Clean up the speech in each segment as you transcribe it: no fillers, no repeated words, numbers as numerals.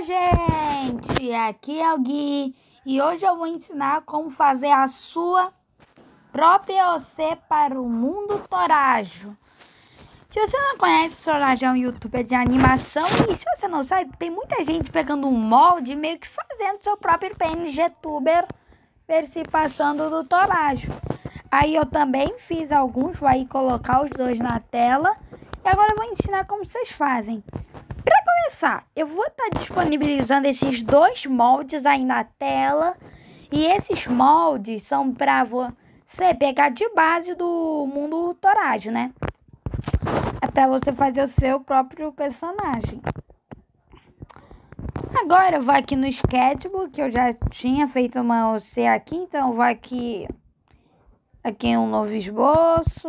gente! Aqui é o Gui e hoje eu vou ensinar como fazer a sua própria OC para o mundo Torajo. Se você não conhece, o Torajo é um youtuber de animação e se você não sabe, tem muita gente pegando um molde meio que fazendo seu próprio PNG tuber se passando do Torajo. Aí eu também fiz alguns, vou aí colocar os dois na tela e agora eu vou ensinar como vocês fazem. Para começar, eu vou estar disponibilizando esses dois moldes aí na tela. E esses moldes são para você pegar de base do mundo Torajo, né? É para você fazer o seu próprio personagem. Agora eu vou aqui no Sketchbook, que eu já tinha feito uma OC aqui. Então eu vou aqui em um novo esboço.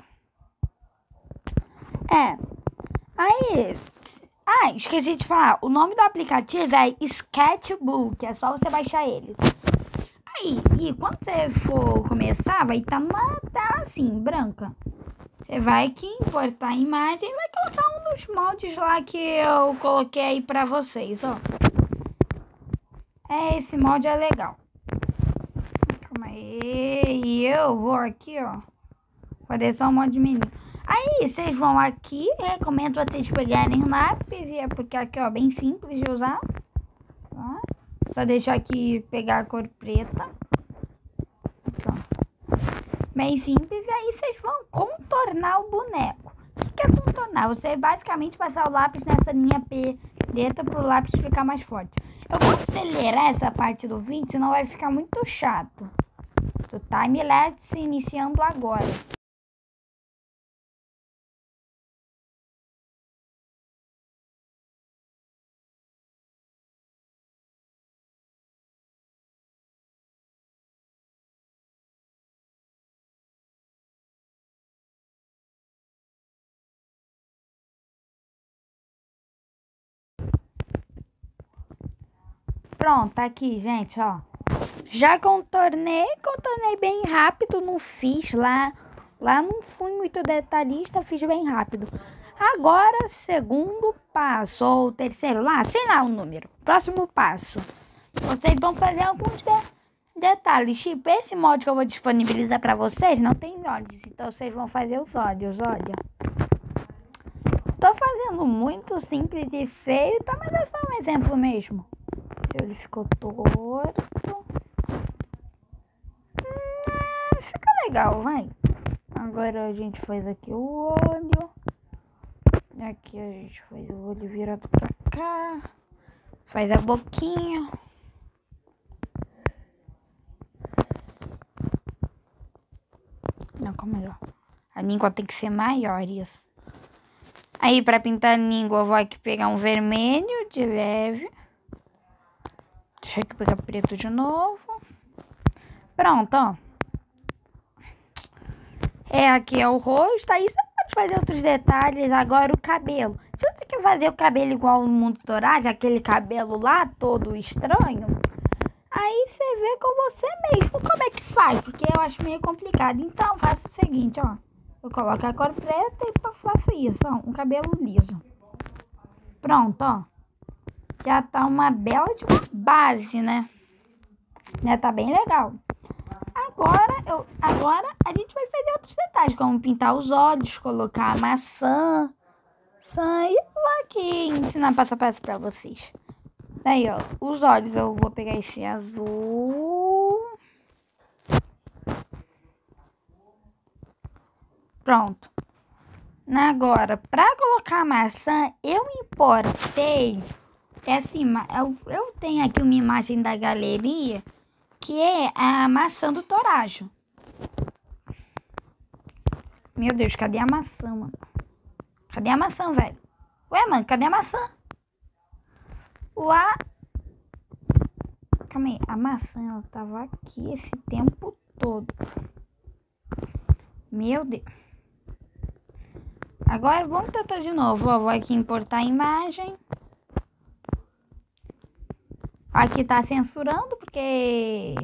Aí... esqueci de falar. O nome do aplicativo é Sketchbook. É só você baixar ele. E quando você for começar, vai estar numa tela assim, branca. Você vai aqui importar a imagem e vai colocar um dos moldes lá que eu coloquei aí pra vocês, ó. Esse molde é legal. Calma aí. E eu vou aqui, ó. Fazer só um molde menino. Aí, vocês vão aqui, recomendo vocês pegarem lápis, é porque aqui, ó, bem simples de usar, tá? Só deixar aqui pegar a cor preta. Aqui, ó. Bem simples, e aí vocês vão contornar o boneco. O que é contornar? Você basicamente passar o lápis nessa linha preta para o lápis ficar mais forte. Eu vou acelerar essa parte do vídeo, senão vai ficar muito chato. O time-lapse iniciando agora. Pronto, tá aqui, gente, ó. Já contornei bem rápido, não fiz lá não fui muito detalhista, fiz bem rápido. Agora, segundo passo, ou terceiro lá, sei lá o número. Próximo passo, vocês vão fazer alguns detalhes, tipo esse molde que eu vou disponibilizar pra vocês, não tem olhos, então vocês vão fazer os olhos, olha. Tô fazendo muito simples e feio, tá, mas é só um exemplo mesmo. Ele ficou torto. Fica legal, vai. Agora a gente faz aqui o olho. Aqui a gente faz o olho virado pra cá. Faz a boquinha. Não, calma aí, ó. A língua tem que ser maior, isso. Aí pra pintar a língua eu vou aqui pegar um vermelho de leve. Deixa eu pegar preto de novo. Pronto, ó. Aqui é o rosto. Aí você pode fazer outros detalhes. Agora o cabelo. Se você quer fazer o cabelo igual no mundo Torajo, aquele cabelo lá todo estranho, aí você vê com você mesmo como é que faz. Porque eu acho meio complicado. Então faça o seguinte, ó. Eu coloco a cor preta e faço isso, ó. Um cabelo liso. Pronto, ó. Já tá uma bela de uma base, né? Já tá bem legal. Agora a gente vai fazer outros detalhes, como pintar os olhos, colocar a maçã. E eu vou aqui ensinar passo a passo pra vocês. Daí, ó, os olhos eu vou pegar esse azul. Pronto. Agora, pra colocar a maçã, eu importei... eu tenho aqui uma imagem da galeria, que é a maçã do Torajo. Meu Deus, cadê a maçã, mano? Cadê a maçã, velho? Ué, mano, cadê a maçã? Calma aí, a maçã, ela tava aqui esse tempo todo. Meu Deus. Agora, vamos tentar de novo. Ó, vou aqui importar a imagem. Aqui tá censurando porque...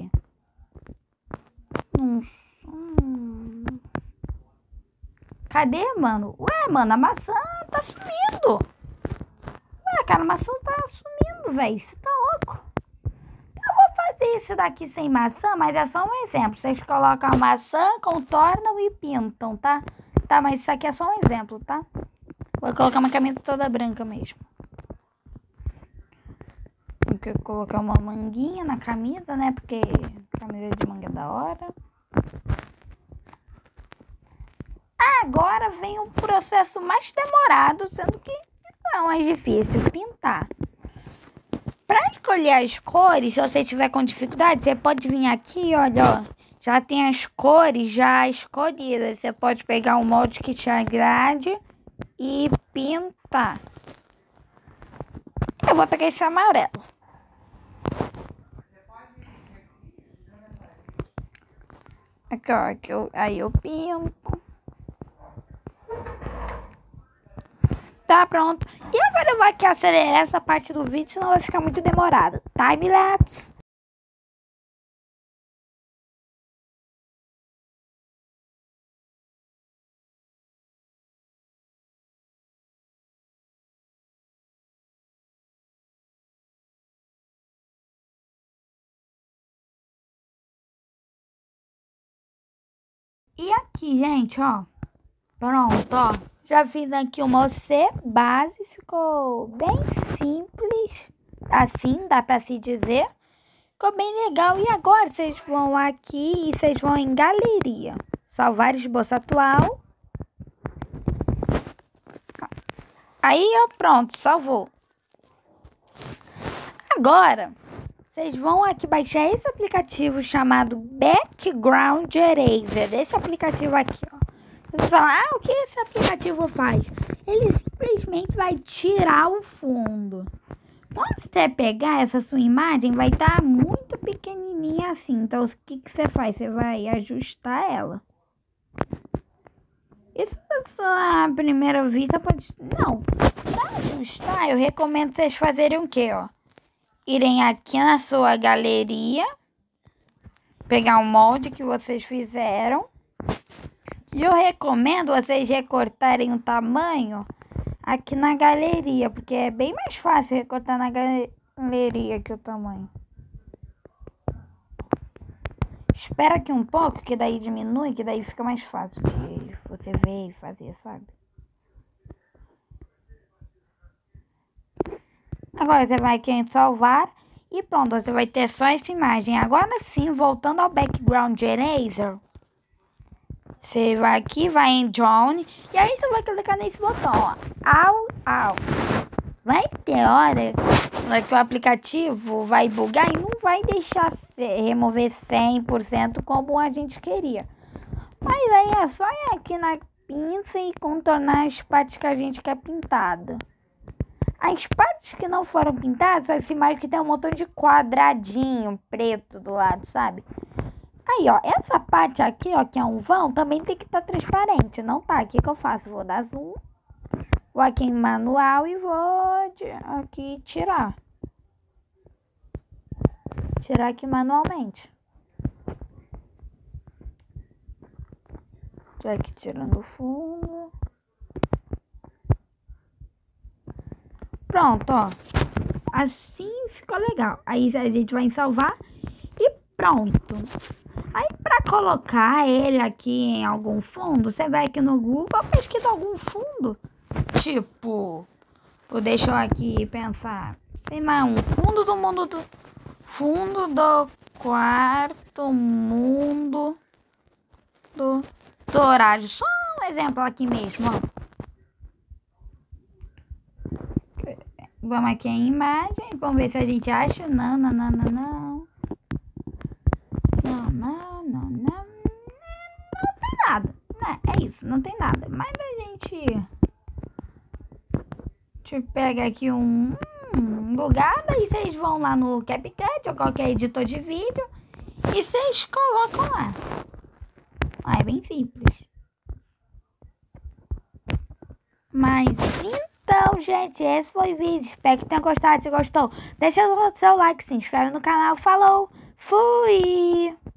Cadê, mano? Ué, mano, a maçã tá sumindo. Ué, cara, a maçã tá sumindo. velho. Você tá louco? Eu vou fazer isso daqui sem maçã, mas é só um exemplo. Vocês colocam a maçã, contornam e pintam, tá? Tá, mas isso aqui é só um exemplo, tá? Vou colocar uma camisa toda branca mesmo. Vou colocar uma manguinha na camisa, né? Porque camisa de manga é da hora. Agora vem o processo mais demorado, sendo que não é mais difícil, pintar. Para escolher as cores, se você tiver com dificuldade, você pode vir aqui, olha, ó, já tem as cores já escolhidas. Você pode pegar um molde que te agrade e pintar. Eu vou pegar esse amarelo. Aqui, ó, aí eu pinto. Tá pronto. E agora eu vou aqui acelerar essa parte do vídeo, senão vai ficar muito demorado. Time-lapse. E aqui, gente, ó. Pronto, ó. Já fiz aqui uma C base. Ficou bem simples. Assim, dá pra se dizer. Ficou bem legal. E agora vocês vão aqui e vocês vão em galeria. Salvar esboço atual. Aí, ó, pronto, salvou. Agora, vocês vão aqui baixar esse aplicativo chamado Background Eraser. Esse aplicativo aqui, ó. Você fala, o que esse aplicativo faz? Ele simplesmente vai tirar o fundo. Quando você pegar essa sua imagem, vai estar muito pequenininha assim. Então, o que você faz? Você vai ajustar ela. Isso é a primeira vista pode... Não. Para ajustar, eu recomendo vocês fazerem o quê, ó? Irem aqui na sua galeria. Pegar o molde que vocês fizeram. E eu recomendo vocês recortarem o tamanho aqui na galeria, porque é bem mais fácil recortar na galeria que o tamanho. Espera aqui um pouco, que daí diminui, que daí fica mais fácil de você ver e fazer, sabe? Agora você vai aqui em salvar e pronto, você vai ter só essa imagem. Agora sim, voltando ao Background Eraser. Você vai aqui, vai em Join, e aí você vai clicar nesse botão, ó. Au. Vai ter hora que o aplicativo vai bugar e não vai deixar remover 100% como a gente queria. Mas aí é só ir aqui na pinça e contornar as partes que a gente quer pintada. As partes que não foram pintadas, vai ser mais que tem um montão de quadradinho preto do lado, sabe? Aí, ó, essa parte aqui, ó, que é um vão, também tem que estar transparente. Não tá, o que eu faço? Vou dar zoom, vou aqui em manual e vou aqui tirar. Tirar aqui manualmente. Tô aqui tirando o fundo. Pronto, ó. Assim ficou legal. Aí a gente vai em salvar e pronto. Aí, para colocar ele aqui em algum fundo, você vai aqui no Google, pesquisa algum fundo. Tipo, deixa eu aqui pensar. Sei lá, um fundo do mundo do... Fundo do quarto mundo do Torágio. Só um exemplo aqui mesmo, ó. Vamos aqui em imagem. Vamos ver se a gente acha. Não. Não tem nada. É isso, não tem nada. Mas a gente pega aqui um lugar. Daí vocês vão lá no CapCut ou qualquer editor de vídeo e vocês colocam lá. É bem simples. Mas então, gente, esse foi o vídeo. Espero que tenham gostado. Se gostou, deixa o seu like, se inscreve no canal. Falou, fui!